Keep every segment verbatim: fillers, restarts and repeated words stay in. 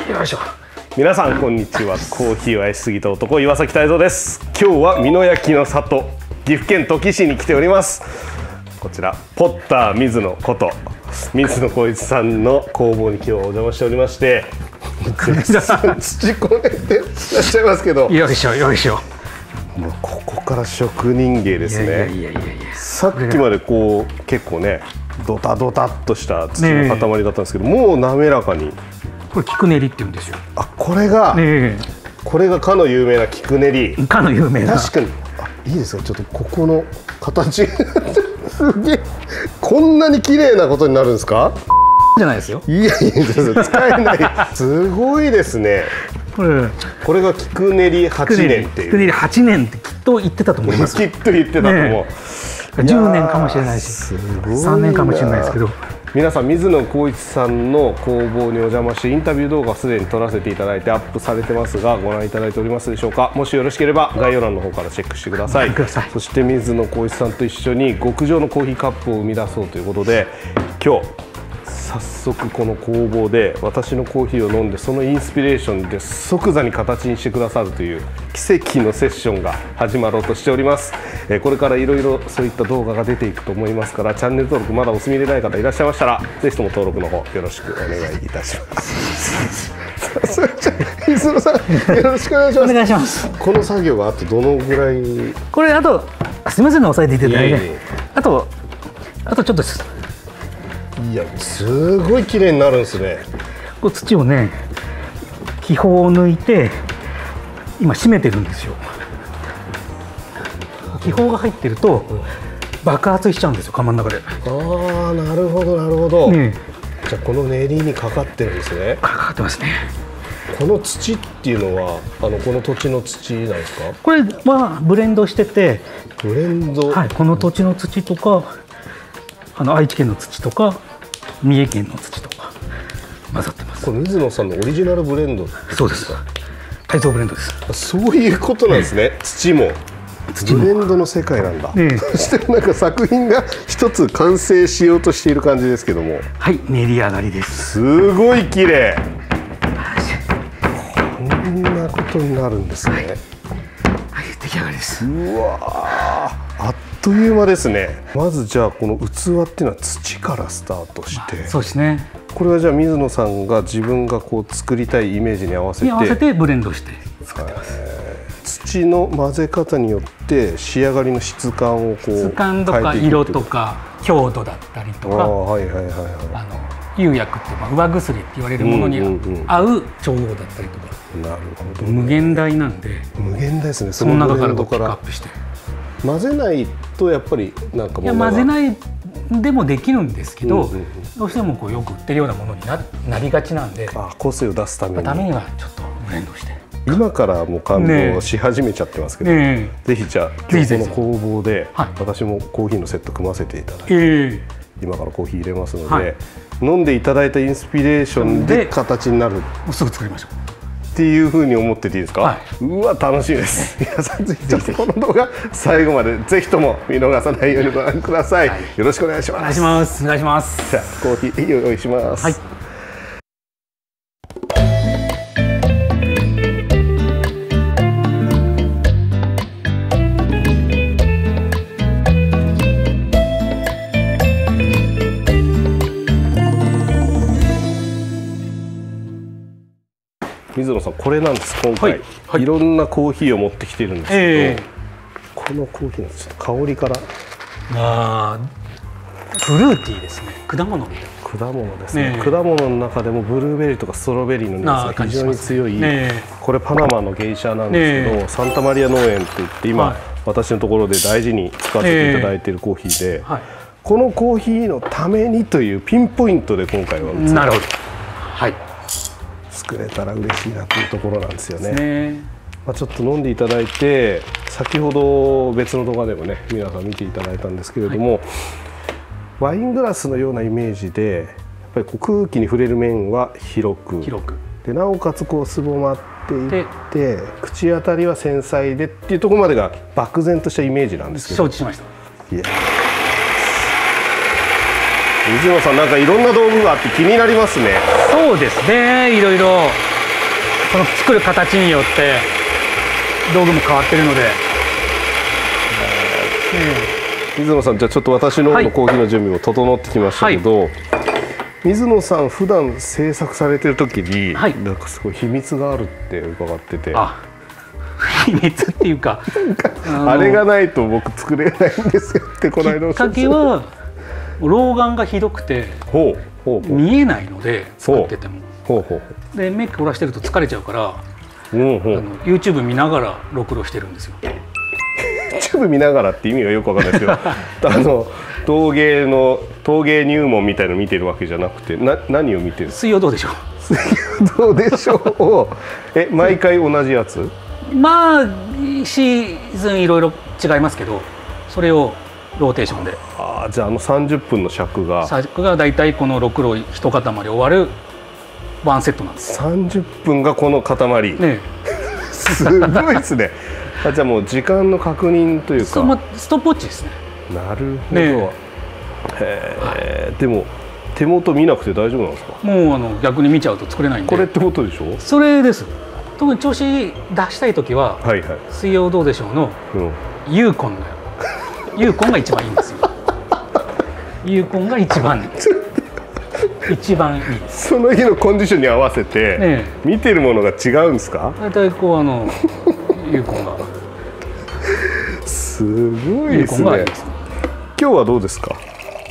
よいしょ。 皆さんこんにちは。コーヒーを愛しすぎた男岩崎泰造です。今日は美濃焼の里岐阜県土岐市に来ております。こちらポッター水野こと水野浩一さんの工房に今日はお邪魔しておりまして、土こねてらっしゃいますけど、 よいしょよいしょ。 もうここから職人芸ですね。 いやいやいやいや、 さっきまでこう結構ねドタドタっとした土の塊だったんですけど、もう滑らかに。 これ菊練りって言うんですよ。 あ、これが、ね、これがかの有名な菊練り。 かの有名な。 確かに。あ、いいですか。ちょっとここの形すげえ、こんなに綺麗なことになるんですか。 じゃないですよ。 いやいや、使えない。すごいですね。 これ、これが菊練りはちねんっていう。 菊練りはちねんってきっと言ってたと思います。 きっと言ってたと思う。ね、 じゅうねんかもしれないし、さんねんかもしれないですけど。 皆さん水野浩一さんの工房にお邪魔してインタビュー動画すでに撮らせていただいてアップされてますが、ご覧いただいておりますでしょうか。もしよろしければ概要欄の方からチェックしてください。そして水野浩一さんと一緒に極上のコーヒーカップを生み出そうということで、今日早速この工房で私のコーヒーを飲んで、そのインスピレーションで即座に形にしてくださるという奇跡のセッションが始まろうとしております。これからいろいろそういった動画が出ていくと思いますから、チャンネル登録まだお済みでない方いらっしゃいましたら、ぜひとも登録の方よろしくお願いいたします。それじゃあ水野さんよろしくお願いします。 お願いします。 この作業があとどのぐらい？ これあと、すみませんね、押さえていただいて、あとあとちょっとです。 いや、すごい綺麗になるんですね。 こう土をね、気泡を抜いて今締めてるんですよ。気泡が入ってると爆発しちゃうんですよ、窯の中で。 ああ、なるほどなるほど、ね、じゃあこの練りにかかってるんですね。 かかってますね。この土っていうのはあのこの土地の土なんですか。 これはブレンドしてて、 ブレンド、 はい、この土地の土とか、あの愛知県の土とか三重県の土とか混ざってます。 これ水野さんのオリジナルブレンド。 そうです。泰造ブレンドです。 そういうことなんですね。土もブレンドの世界なんだ。ね、そしてなんか作品が一つ完成しようとしている感じですけども。 はい、練り上がりです。 すごい綺麗。こんなことになるんですね。はい、はい、 出来上がりです。 うわー、あっという間ですね。まずじゃあこの器っていうのは土からスタートして、 そうですね。 これはじゃあ水野さんが自分がこう作りたいイメージに合わせて合わせてブレンドして作ってます。 土の混ぜ方によって仕上がりの質感をこう質感とか色とか強度だったりとか、 はいはいはいはい、 あの釉薬ってまあ上薬って言われるものに合う調合だったりとか。 なるほど、ね、 無限大なんで。 無限大ですね。 その中からピックアップして混ぜないとやっぱりなんかものが、いや混ぜないでもできるんですけど、うんうんうん、どうしてもこうよく売ってるようなものに な, なりがちなんで、 あ、個性を出すためにためにはちょっとブレンドして。 今からもう感動し始めちゃってますけど、ね、ぜひじゃあ今日この工房で私もコーヒーのセット組ませていただいて、えー、今からコーヒー入れますので、はい、飲んでいただいたインスピレーションで形になる。 すぐ作りましょうっていう風に思ってていいですか。はい、うわ、楽しみです。皆さんぜひちょっとこの動画最後までぜひとも見逃さないようにご覧ください。はい、よろしくお願いします。 お願いします。お願いします。 じゃあコーヒー用意します。はい、水野さん、これなんです。今回、はいはい、いろんなコーヒーを持ってきてるんですけど、えー、このコーヒーのちょっと香りから。 あー、フルーティーですね。果物みたいな。 果物ですね。ね、果物の中でもブルーベリーとかストロベリーの匂いが非常に強い、ね、これパナマのゲイシャなんですけど、ね、サンタマリア農園って言って今、はい、私のところで大事に使わせていただいているコーヒーで、はい、このコーヒーのためにというピンポイントで今回はなるほど、はい、 作れたら嬉しいなというところなんですよね。まあちょっと飲んでいただいて、先ほど別の動画でもね皆さん見ていただいたんですけれども、はい、ワイングラスのようなイメージでやっぱりこう空気に触れる面は広く、 広くでなおかつこうすぼまっていって口当たりは繊細でっていうところまでが漠然としたイメージなんですけど。 承知しました。いや、 水野さん、なんかいろんな道具があって気になりますね。 そうですね、いろいろその作る形によって道具も変わってるので、 水野さん、じゃあちょっと私の方のコーヒーの準備も整ってきましたけど、はい、水野さん普段制作されてる時に、はい、なんかすごい秘密があるって伺ってて。 あ、秘密っていうかあれがないと僕作れないんですよってこの間おっしゃってた。 きっかけは老眼がひどくてほうほうほう見えないので、作っててもほうほうでメイク凝らしてると疲れちゃうから、 うんほう、 あの YouTube 見ながらろくろしてるんですよ。 YouTube 見ながらって意味がよくわかんないですけどあの陶芸の陶芸入門みたいの見てるわけじゃなくて、な何を見てるんですか？ 水曜どうでしょう。 水曜どうでしょうをえ毎回同じやつ？ まあシーズンいろいろ違いますけど、それをローテーションで。 ああ、じゃああのさんじゅっぷんの尺が尺がだいたいこのろくろ一塊終わるワンセットなんです。 さんじゅっぷんがこの塊ねすごいですね。あ、じゃあもう時間の確認というか、 まあ、ストップウォッチですね。 なるほど、 ね、 へえ、はい、でも手元見なくて大丈夫なんですか？ もうあの逆に見ちゃうと作れないんで。 これってことでしょ？ それです。特に調子出したい時は、はいはい、水曜どうでしょうの、うん、ユーコンのユーコンが一番いいんですよ。ユーコンが一番一番いいです。 その日のコンディションに合わせて、ね、見てるものが違うんですか？ 大体こうあのユーコンがすごいですね。今日はどうですか？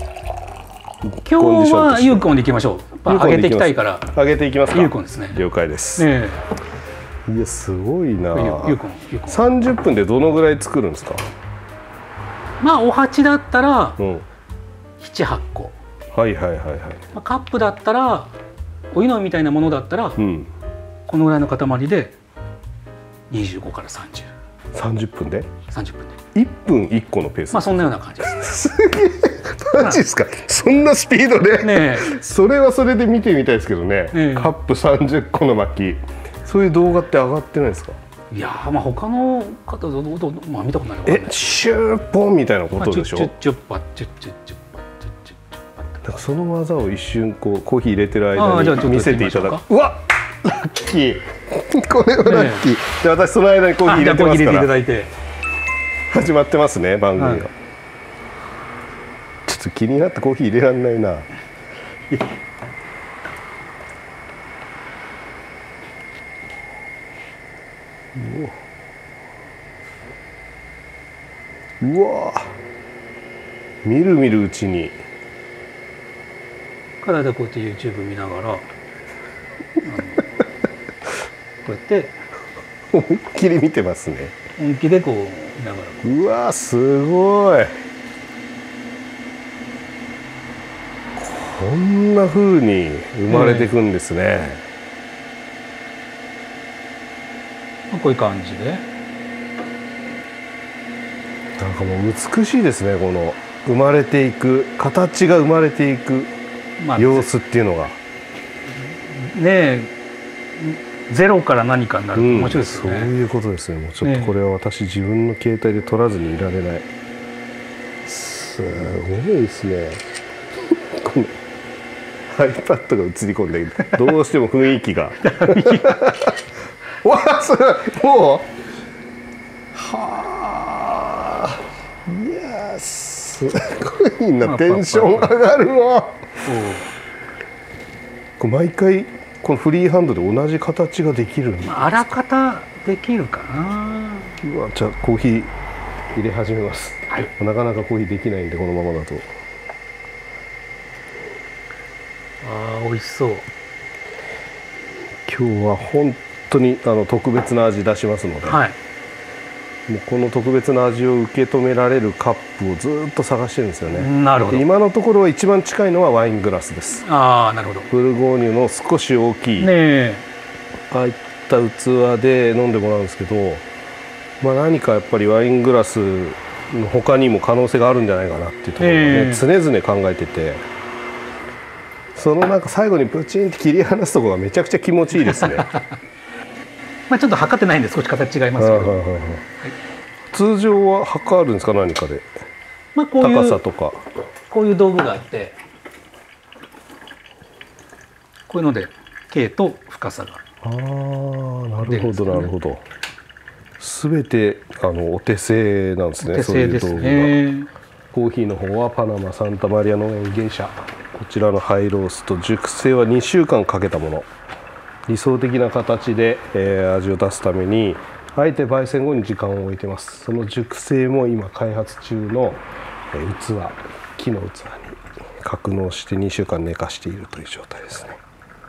今日はユーコンでいきましょう。上げていきたいから上げていきますか？ ユーコンですね。 了解です。ね、いやすごいな。ユーコンユーコンさんじゅっぷんでどのぐらい作るんですか？ まあお鉢だったらなな、はっこ。 はいはいはいはい。 まあ、カップだったらお湯のみたいなものだったら、うん、このぐらいの塊でにじゅうごからさんじゅう。 さんじゅっぷんで？さんじゅっぷんで。いっぷんいっこのペース。 まあそんなような感じです。 すげえ。マジですか？そんなスピードで？ね、それはそれで見てみたいですけどね。ね、カップさんじゅっこの巻き。そういう動画って上がってないですか？ いやー、まあ他の方どうどうまあ見たことないのかな。 え、シューポンみたいなことでしょ？ チュッチュッパチュッチュッチュッパチュッチュッチュッパ。 だからその技を一瞬こうコーヒー入れてる間に見せていただく。うわ、ラッキー。これはラッキー。で、私その間にコーヒー入れてますから。始まってますね、番組が。ちょっと気になってコーヒー入れられないな。うわ、みるみるうちに。 からでこうやって YouTube 見ながらこうやって思いっきり見てますね。 本気でこう見ながら。 うわ、すごい。こんな風に生まれていくんですね。 うん、こういう感じで。 なんかもう美しいですね。この生まれていく形が生まれていく様子っていうのが。 ねえ、ゼロから何かになると面白いですよね。 うん、そういうことですね。もうちょっとこれは私自分の携帯で撮らずにいられない。すごいですね。この iPad が映り込んでどうしても雰囲気が。わあ、それもう。はあ。いやすごいな、テンション上がるわ。これ毎回このフリーハンドで同じ形ができるんですか？ まあ、あらかたできるかな。 うわ、じゃあコーヒー入れ始めます、はい、なかなかコーヒーできないんでこのままだと。 あー、美味しそう。 今日は本当にあの特別な味出しますので、はい、もうこの特別な味を受け止められるカップをずっと探してるんですよね。 なるほど。 今のところは一番近いのはワイングラスです。 ああ、なるほど。 ブルゴーニュの少し大きい、ね、ああいった器で飲んでもらうんですけど、まあ、何かやっぱりワイングラスの他にも可能性があるんじゃないかなっていうところをね、常々考えてて、そのなんか最後にプチンって切り離すところがめちゃくちゃ気持ちいいですね。 まあちょっと測ってないんで少し形違いますけど、はい、 通常は測るんですか？何かで、まあ、こういう高さとかこういう道具があって、こういうので径と深さがああ、なるほどなるほど。すべてあのお手製なんですね。 お手製ですね。 そういう道具が。コーヒーの方はパナマサンタマリア農園原社、こちらのハイロースト、熟成はにしゅうかんかけたもの。理想的な形で、えー、味を出すためにあえて焙煎後に時間を置いてます。その熟成も今開発中の、えー、器、木の器に格納してにしゅうかん寝かしているという状態ですね。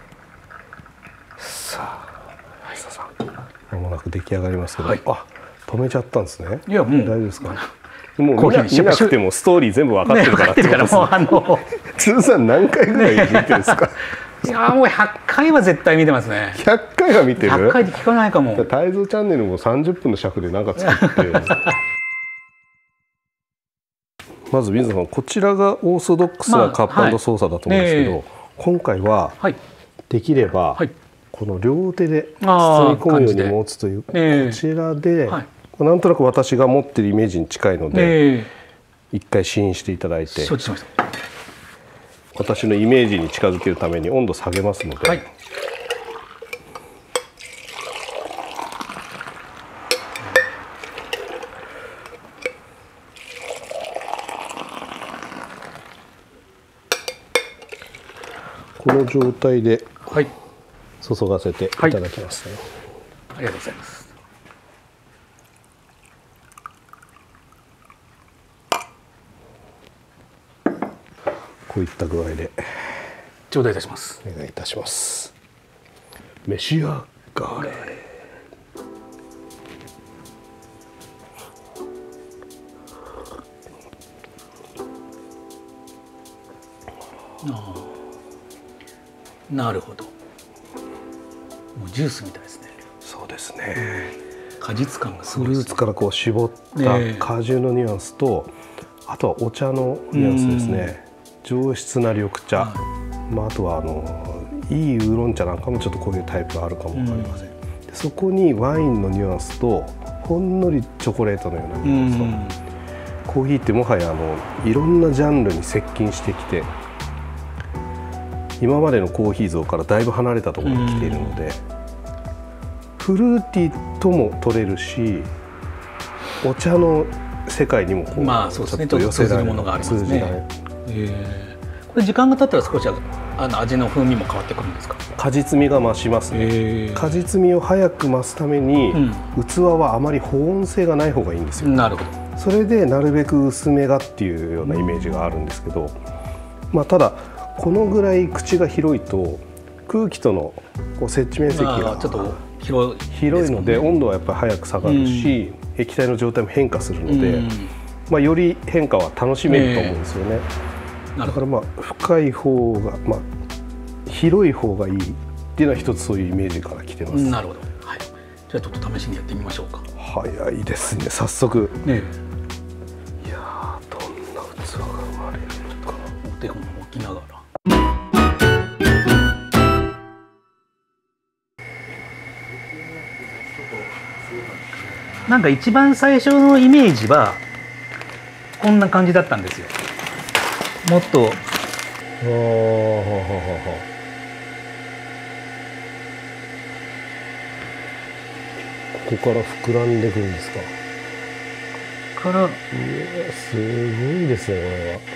さあ、はい、さんまもなく出来上がりますけど、はい、あ、止めちゃったんですね。 いや、もう大丈夫ですか。もう見 な, 見なくてもストーリー全部分かってるからってことですね。あの通算何回ぐらい見てるんですか。 いやもうひゃっかいは絶対見てますね。 ひゃっかいは見てる。ひゃっかいで聞かないかも。 泰造チャンネルもさんじゅっぷんの尺で何か作ってまず水野さん、こちらがオーソドックスなカップ&操作だと思うんですけど、まあはいえー、今回はできれば、はい、この両手で包み込むように持つという、えー、こちらで、はい、なんとなく私が持ってるイメージに近いので、えー、一回試飲していただいて、 承知しました。 私のイメージに近づけるために温度下げますので、はい、この状態で注がせていただきますね。 はい、ありがとうございます。 こういった具合で頂戴いたします。 お願いいたします。召し上がれ。 ああ、なるほど。もうジュースみたいですね。 そうですね。 果実感がすごいフルーツからこう絞った果汁のニュアンスと、あとはお茶のニュアンスですね。上質な緑茶、はい、まあ、あとはあのいいウーロン茶なんかもちょっとこういうタイプがあるかもわかりません。でそこにワインのニュアンスとほんのりチョコレートのようなニュアンスと、コーヒーってもはやあのいろんなジャンルに接近してきて、今までのコーヒー像からだいぶ離れたところに来ているので、フルーティーとも取れるし、お茶の世界にもこう、 まあそうですね、ちょっと寄せられるものがありますね。えー、これ時間が経ったら少しあの味の風味も変わってくるんですか。 果実味が増しますね。えー、果実味を早く増すために、うん、器はあまり保温性がない方がいいんですよ。 なるほど。 それでなるべく薄めがっていうようなイメージがあるんですけど、まあ、ただこのぐらい口が広いと空気とのこう接地面積がちょっと広い、 広いので温度はやっぱり早く下がるし、うん、液体の状態も変化するので、うん、まあ、より変化は楽しめると思うんですよね。えー、だからまあ深い方が、まあ、広い方がいいっていうのは一つそういうイメージから来てます。 なるほど、はい、じゃあちょっと試しにやってみましょうか。 早いですね、早速。 ね、 いやー、どんな器が生まれるのか。 お手本を置きながら。なんか一番最初のイメージはこんな感じだったんですよ。もっと、おー、 ここから膨らんでくるんですか。 から、うわ、 すごいですね、これは。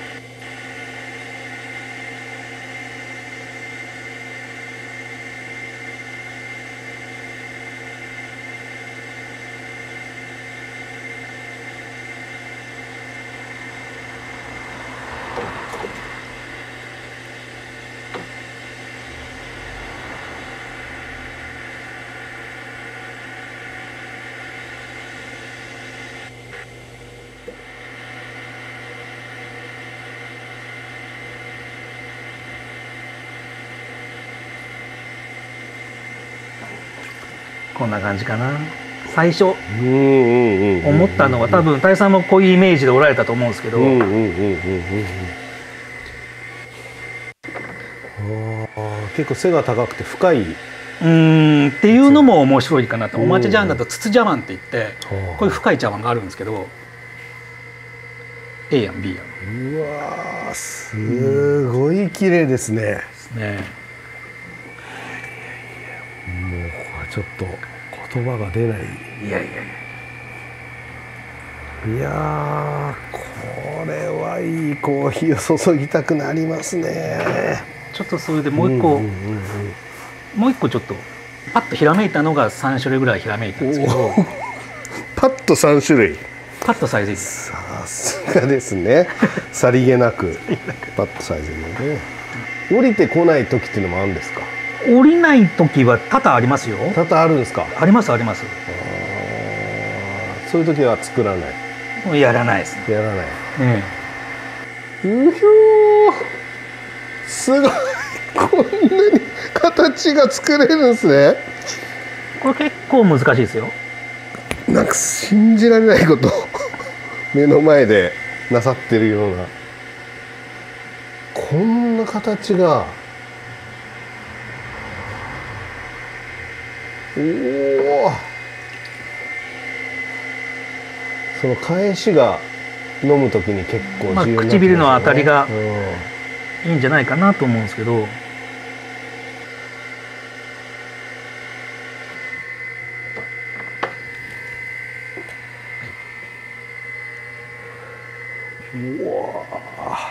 こんな感じかな。最初思ったのは多分大さんもこういうイメージでおられたと思うんですけど、 結構背が高くて深い、 うんっていうのも面白いかなと。お抹茶茶碗だと筒茶碗って言ってこういう深い茶碗があるんですけど、 A やん B やん。 うわー、すごい綺麗ですね。 ね、 ちょっと言葉が出ない。 いやいやいやいやこれはいいコーヒーを注ぎたくなりますね。 ちょっとそれでもう一個、うんうんうんうん、もう一個ちょっとパッとひらめいたのがさん種類ぐらいひらめいたんですけどパッとさん種類パッとサイズいい。 さすがですねさりげなくパッとサイズいいので、降りてこない時っていうのもあるんですか？ 降りない時は多々ありますよ。 多々あるんですか？ ありますあります。 そういう時は作らない？ もうやらないですね。 やらない。 ねえ。うひょー、すごいこんなに形が作れるんですね。 これ結構難しいですよ。 なんか信じられないこと目の前でなさってるような、こんな形が、おお、その返しが飲むときに結構重要になってますね。まあ、唇の当たりがいいんじゃないかなと思うんですけど、 うわ、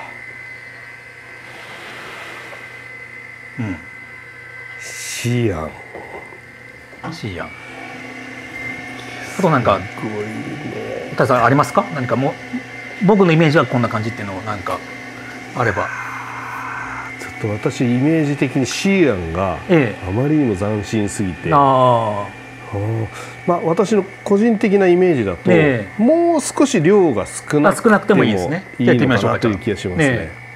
うん、 シアンシアン。あとなんかすごいね。 ただありますか？何かもう僕のイメージはこんな感じっていうのをなんかあれば。 ちょっと私イメージ的にシアンがあまりにも斬新すぎて、ええ、ああ、まあ私の個人的なイメージだと、ええ、もう少し量が少なくても少なくてもいいですね。 いいのかなという気がしますね。ええ、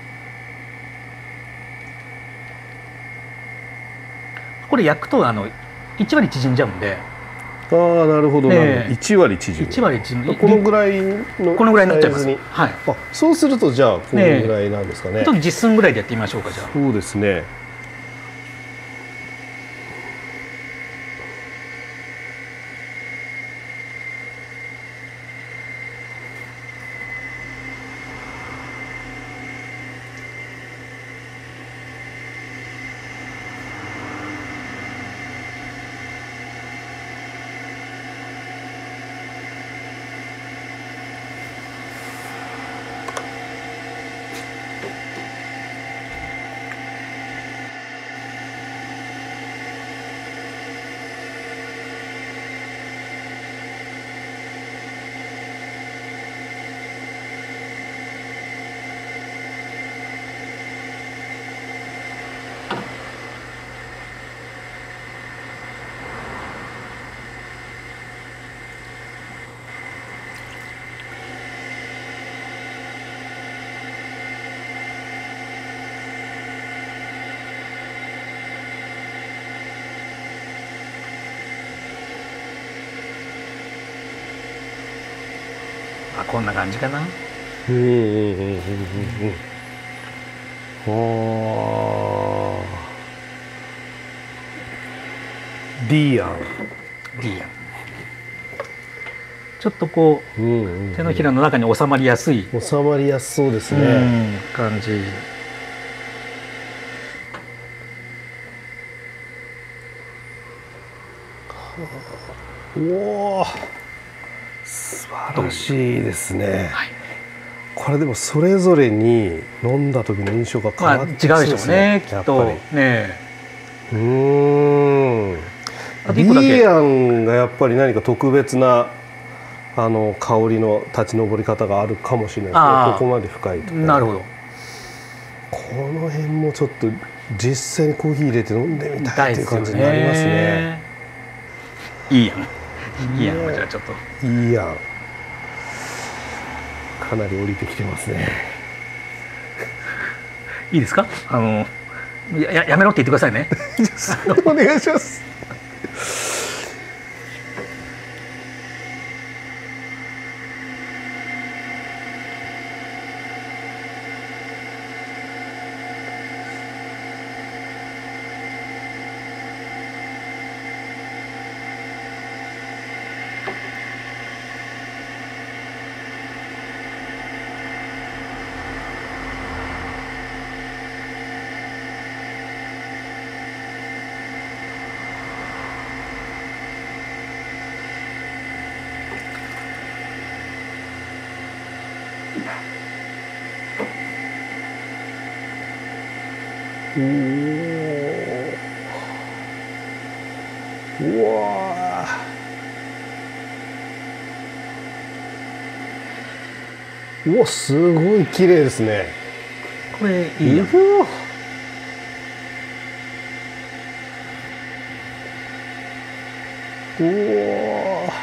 これ焼くとあのいち割縮んじゃうんで。 ああ、なるほど、ね、いち割縮む。 いち割縮む。 このぐらいのこのぐらいになっちゃいます。はい。 あ、そうするとじゃあこのぐらいなんですかね。 ね、ちょっと実寸ぐらいでやってみましょうか。じゃあ。 そうですね。 あ、こんな感じかな。 うんうんうんうんうんうん。ああ。ディアン。 ディアン。ちょっとこう、うんうんうん、手のひらの中に収まりやすい。 収まりやすそうですね。 感じ。 おお。素晴らしいですね。はい、これでもそれぞれに飲んだ時の印象が変わってきそうですね。 まあ、違うでしょうね。きっとね。 うーん。ディアンがやっぱり何か特別なあの香りの立ち上り方があるかもしれないですね。ここまで深いと。 なるほど。 この辺もちょっと実際にコーヒー入れて飲んでみたいという感じになりますね。 いいやん。いいやん。じゃあちょっと。 いいやん。かなり降りてきてますね。 いいですか？あのややめろって言ってくださいね。 お願いします。 おうわうわ、すごい綺麗ですね。 これいいや。 おお。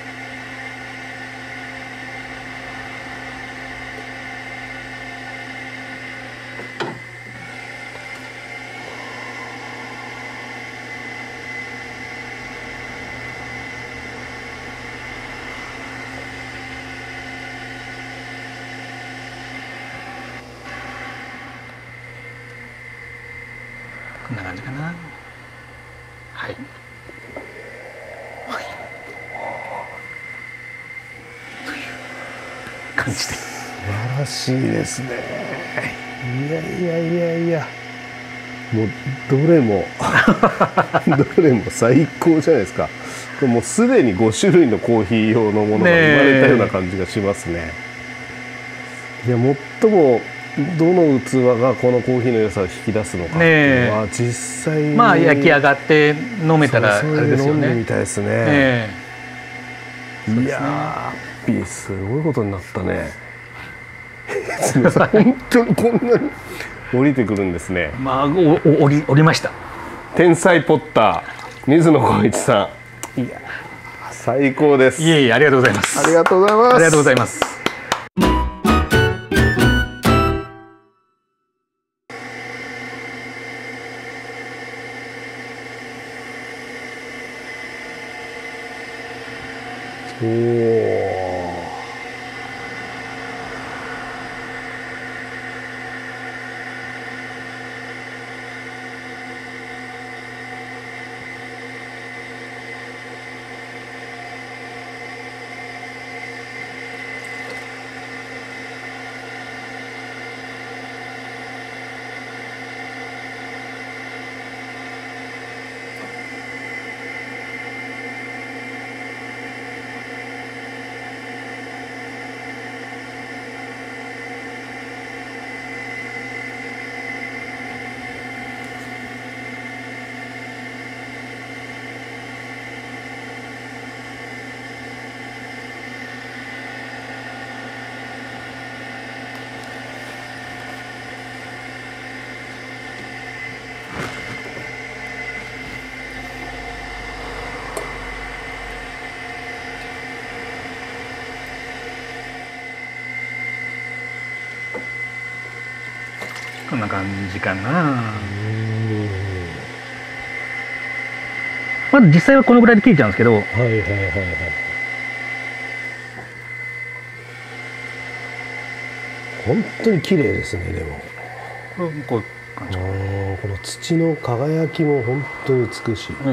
こんな感じかな。はい。はい。という感じで。 素晴らしいですね。いやいやいやいや。もうどれもどれも最高じゃないですか。もうすでにご種類のコーヒー用のものが生まれたような感じがしますね。いや、最もどの器がこのコーヒーの良さを引き出すのかっていうのは実際に、 まあ焼き上がって飲めたらあれですよね。 飲んでみたいですね。いやー、すごいことになったね。本当にこんなに降りてくるんですね。 まあお降り降りました。 天才ポッター水野浩一さん。いや最高です。 いえいえ、ありがとうございます。 ありがとうございます。 ありがとうございます。 おお。 こんな感じかな。まず実際はこのぐらいで切れちゃうんですけど、はいはいはいはい、 本当に綺麗ですね。でもこれこういう感じ。 この土の輝きも本当に美しい。うん、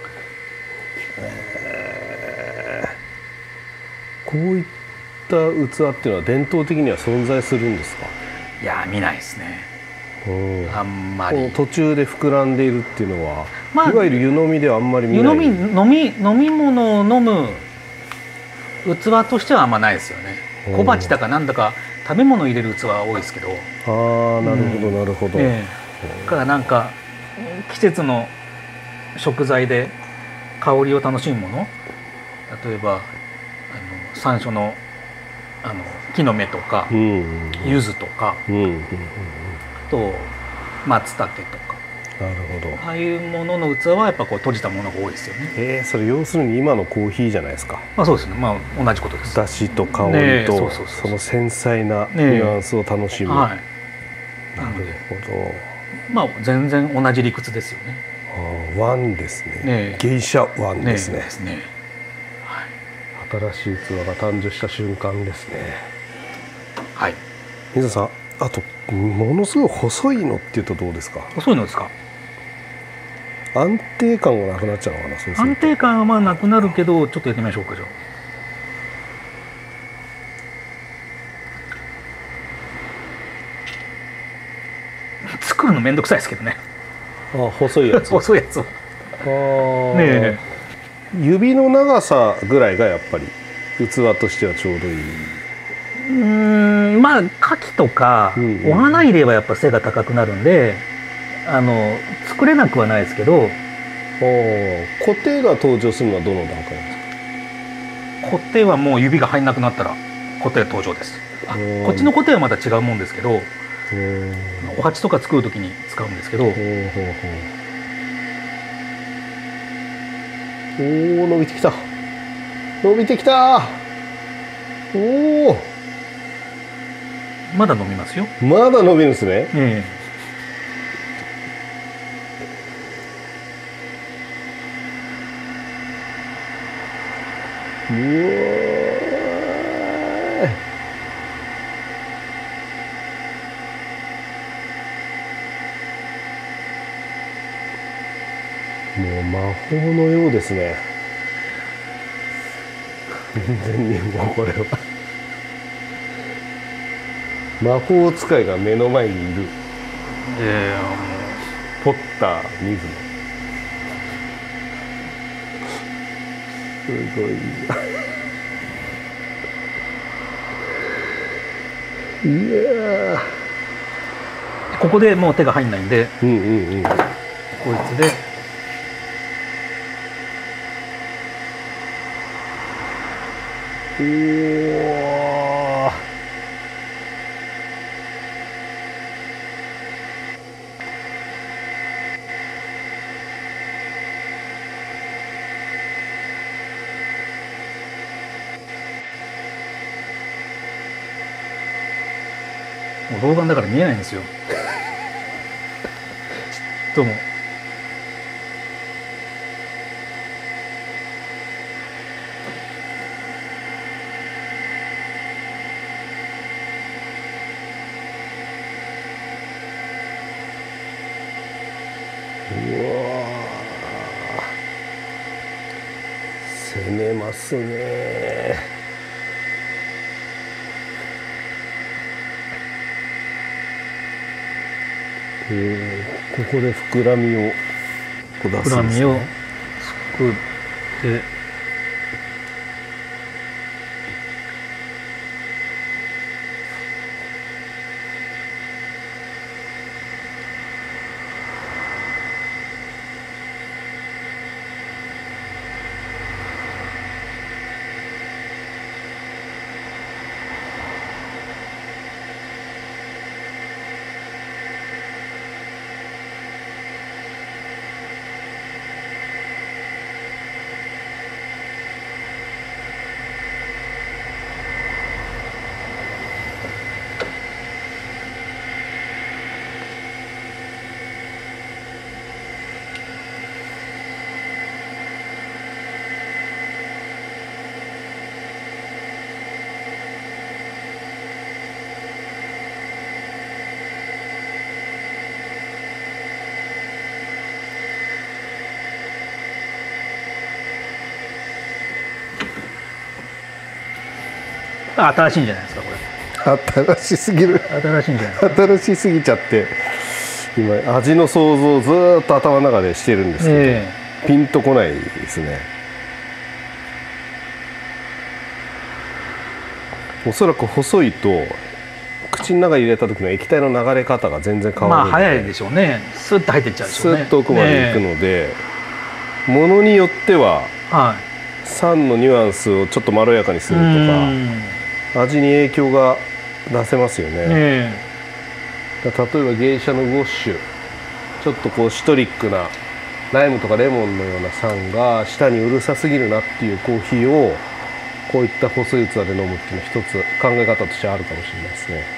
えー、こういった器っていうのは伝統的には存在するんですか？ いや見ないですね。あんまり途中で膨らんでいるっていうのは、まあ、いわゆる湯飲みではあんまり見ない。 湯飲み飲み飲み物を飲む器としてはあんまないですよね。小鉢だかなんだか食べ物入れる器は多いですけど。 ああ、なるほどなるほど。 ええ、だからなんか季節の食材で香りを楽しむもの、例えばあの山椒のあの木の芽とか、うんうん、柚子とか、うんうんうん、あと松茸とか。 なるほど。 ああいうものの器はやっぱこう閉じたものが多いですよね。 えー、それ要するに今のコーヒーじゃないですか。 まあそうですね。まあ同じことです。 出汁と香りとその繊細なニュアンスを楽しむ。ね、はい。なるほど。 まあ全然同じ理屈ですよね。 ああ、ワンですね。ね、芸者ワンですね。 ねですね。 はい。新しい器が誕生した瞬間ですね。 はい。 水野さん、あとものすごい細いのっていうとどうですか？ 細いのですか？ 安定感がなくなっちゃうのかな。そうすると安定感はまあなくなるけど、ちょっとやってみましょうか。じゃあ作るのめんどくさいですけどね。 ああ、細いやつ細いやつを。 あねえ、指の長さぐらいがやっぱり器としてはちょうどいい。 うん、まあ牡蠣とか、うんうん、お花入れはやっぱ背が高くなるんで、 あの作れなくはないですけど。 固定が登場するのはどの段階ですか？固定はもう指が入んなくなったら固定登場です。あ、こっちの固定はまた違うもんですけど、お鉢とか作る時に使うんですけど。おお、 伸びてきた伸びてきた。おお、 まだ伸びますよ。 まだ伸びるんですね。ええ、うわー、もう魔法のようですね。完全にもうこれは魔法使いが目の前にいる。 ええ、 ポッター水野、すごいいや、 ここでもう手が入んないんで、 うんうんうん、こいつでおお、 もう老眼だから見えないんですよ。ちょっともうわ攻めますね。えー、ここで膨らみを出すんですね。 膨らみを作って新しいんじゃないですかこれ。新しすぎる。 新しいんじゃないですか。 新しすぎちゃって今味の想像をずーっと頭の中でしてるんですけど、えー、ピンとこないですね。おそらく細いと口の中に入れた時の液体の流れ方が全然変わる。 まあ早いでしょうね。スッと入っていっちゃうでしょうね。 スッと奥まで行くので、ね、ものによっては、はい、酸のニュアンスをちょっとまろやかにするとか味に影響が出せますよね。ね、例えば芸者のウォッシュ、ちょっとこうシトリックなライムとかレモンのような酸が舌にうるさすぎるなっていうコーヒーをこういった細い器で飲むっていうのは一つ考え方としてあるかもしれないですね。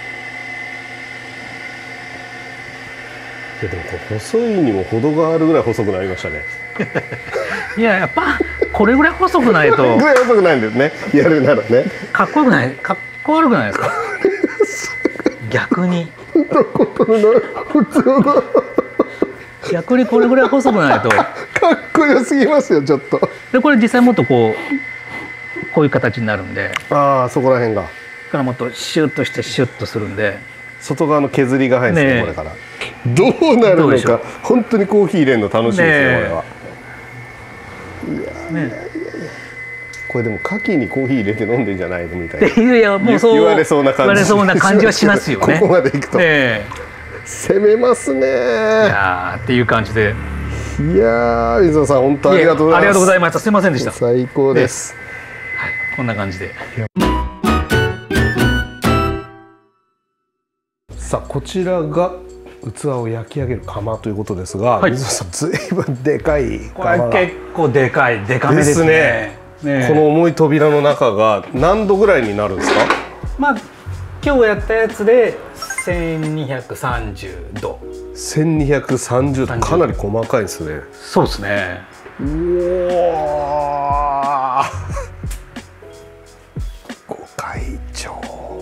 いやでもこう細いにも程があるぐらい細くなりましたね。 いややっぱこれぐらい細くないと。 これぐらい細くないんですね。やるならね。 かっこよくない、かっこ悪くないですか。逆に。 普通の。 逆にこれぐらい細くないと。 かっこよすぎますよちょっと。 でこれ実際もっとこうこういう形になるんで。 ああそこら辺が。 からもっとシュッとしてシュッとするんで。 外側の削りが入るんですね、ねこれから。どうなるのか本当にコーヒー入れるの楽しいですね、ねこれは。いや、ね、これでも牡蠣にコーヒー入れて飲んでんじゃないのみたいな。 いやもうそう言われそうな感じ。 言われそうな感じはしますよね。 ここまでいくと。 ね、 攻めますね。いやーっていう感じで。 いやー、水野さん本当ありがとうございます。 ありがとうございました。すいませんでした。 最高です。 はい、こんな感じで。 さあこちらが器を焼き上げる窯ということですが、はい、水野さんずいぶんでかい窯が。 これ結構でかい、でかめですね。 ですね。ね、この重い扉の中が何度ぐらいになるんですか？まあ今日やったやつでせんにひゃくさんじゅうど。 せんにひゃくさんじゅうど、かなり細かいですね。 そうですね。 うわご会長、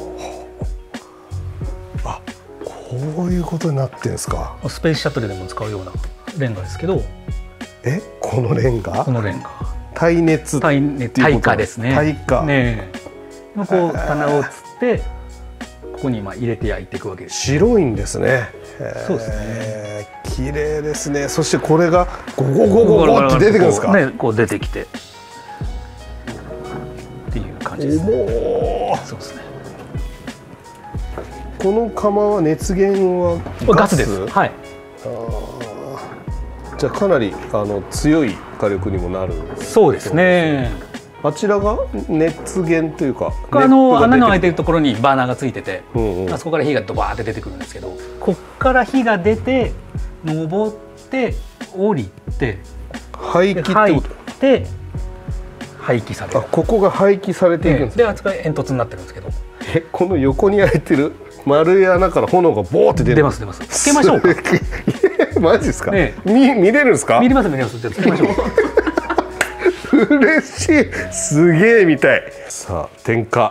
あ、こういうことになってんですか。 スペースシャトルでも使うようなレンガですけど。 え、このレンガ？ このレンガ。 耐熱。 耐熱。耐火ですね。 耐火。 ねえ。こう棚をつって。ここに今入れて焼いていくわけです。 白いんですね。 そうですね。 綺麗ですね。そしてこれがゴゴゴゴゴって出てくるんですか。 ね、こう出てきてっていう感じですね。そうですね。 この窯は熱源はガスです。はい。 じゃあかなりあの強い火力にもなる。 そうですね。 あちらが熱源というか、 あの穴の開いてるところにバーナーがついてて、うんうん、あそこから火がドバーって出てくるんですけど、こっから火が出て登って降りて排気ってことで廃棄される。 あ、ここが廃棄されていくんですか。 で、あそこが煙突になってるんですけど、 え、この横に開いてる丸い穴から炎がボーって出る。 出ます出ます。つけましょうか。 マジですか。 ね、 見見れるんですか。 見れます見れます。じゃあつけましょう。 嬉しい、すげえ見たい。さあ点火。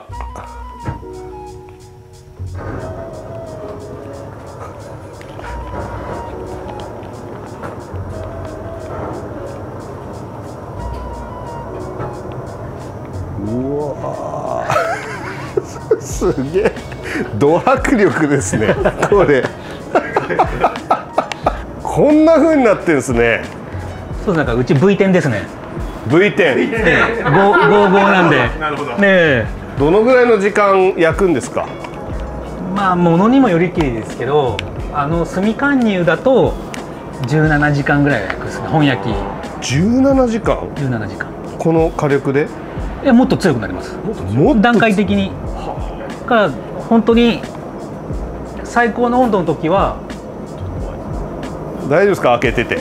うわすげえド迫力ですねこれこんな風になってるんですね。 そう、なんかうち ブイテン ですね。 ブイテン、 ごじゅうごなんで。 なるほど。ねえ。どのぐらいの時間焼くんですか。 まあものにもよりきりですけど、あの炭貫入だとじゅうななじかんぐらい焼くですね。本焼き。 じゅうななじかん。 じゅうななじかん。 この火力で？ え、もっと強くなります。もっと段階的に。から本当に最高の温度の時は。 大丈夫ですか、開けてて。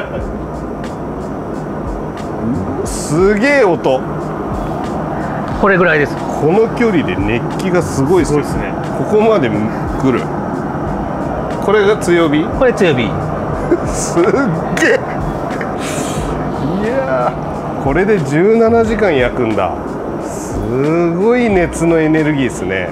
すげえ音。 これぐらいです。 この距離で熱気がすごいですね。ここまで来る。これが強火。 これ強火。 すっげえ。いやー、これでじゅうななじかん焼くんだ。すごい熱のエネルギーですね。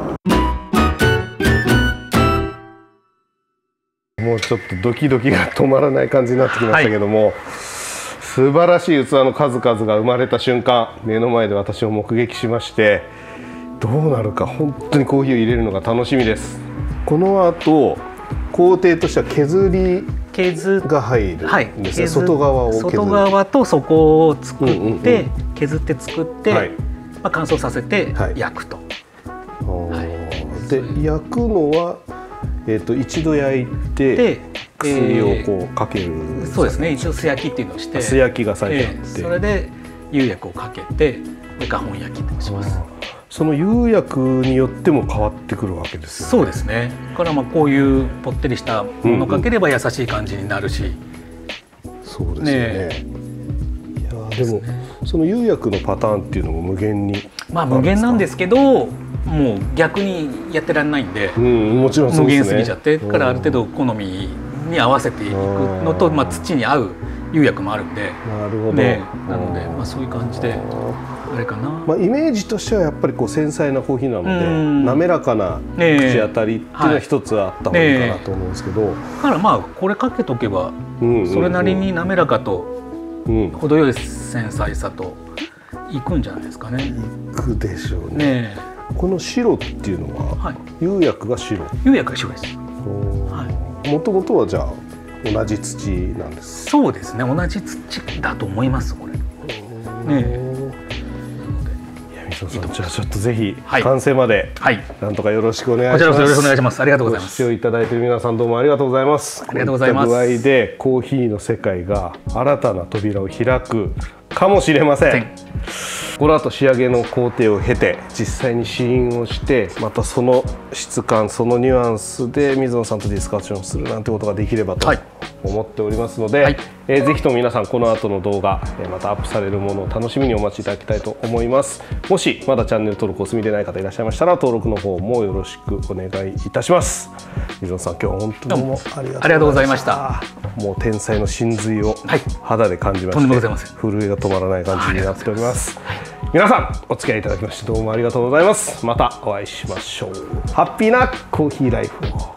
もうちょっとドキドキが止まらない感じになってきましたけども、はい、素晴らしい器の数々が生まれた瞬間、目の前で私を目撃しまして、どうなるか本当にコーヒーを入れるのが楽しみです。この後工程としては削りが入るんですね。はい、外側を削る。 外側と底を作って、うんうんうん、削って作って、はい、まあ、乾燥させて焼くと。 はいはい、で焼くのはえー、と一度焼いて薬をこうかける、 えー、そうですね。一応素焼きっていうのをして素焼きが最初あって、えー、それで釉薬をかけてこれが本焼きってします。 その釉薬によっても変わってくるわけですよね。 そうですね。からまあこういうぽってりしたものをかければ優しい感じになるし、 うんうん、そうですよね。ね、いやでもその釉薬のパターンっていうのも無限にまあ無限なんですけど、もう逆にやってられないんで、 うん、もちろんそうですね、 無限すぎちゃってからある程度好みに合わせていくのと、まあ、土に合う釉薬もあるんで、 なるほど、 ね、なので、まあ、そういう感じであれかな、 まあ、イメージとしてはやっぱりこう繊細なコーヒーなので、滑らかな口当たりっていうのは一つあった方がいいかなと思うんですけど、ね、 だからまあこれかけとけばそれなりに滑らかと程よい繊細さといくんじゃないですかね。 いくでしょうね。 ね、 この白っていうのは、はい、釉薬が白。 釉薬が白です。 もともとはじゃあ同じ土なんですか。 そうですね。同じ土だと思いますこれ。ねえ。 いや水野じゃあちょっとぜひ完成までなんとかよろしくお願いします。 こちらこそよろしくお願いします。ありがとうございます。 ご視聴いただいている皆さんどうもありがとうございます。 ありがとうございます。 こういった具合でコーヒーの世界が新たな扉を開くかもしれません。この後仕上げの工程を経て実際に試飲をしてまたその質感そのニュアンスで水野さんとディスカッションするなんてことができればと思っておりますので、はい、えー、ぜひとも皆さんこの後の動画、えー、またアップされるものを楽しみにお待ちいただきたいと思います。もしまだチャンネル登録お済みでない方いらっしゃいましたら登録の方もよろしくお願いいたします。水野さん今日は本当にどうもありがとうございました。もう天才の真髄を肌で感じまして、はい、震えが止まらない感じになっております。皆さんお付き合いいただきましてどうもありがとうございます。またお会いしましょう。ハッピーなコーヒーライフを。